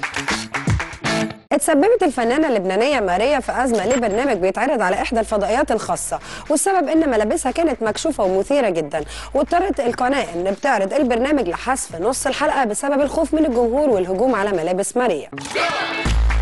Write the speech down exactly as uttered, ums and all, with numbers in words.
اتسببت الفنانة اللبنانية ماريا في أزمة لبرنامج بيتعرض على إحدى الفضائيات الخاصة، والسبب إن ملابسها كانت مكشوفة ومثيرة جدا، واضطرت القناة إن بتعرض البرنامج لحذف نص الحلقة بسبب الخوف من الجمهور والهجوم على ملابس ماريا.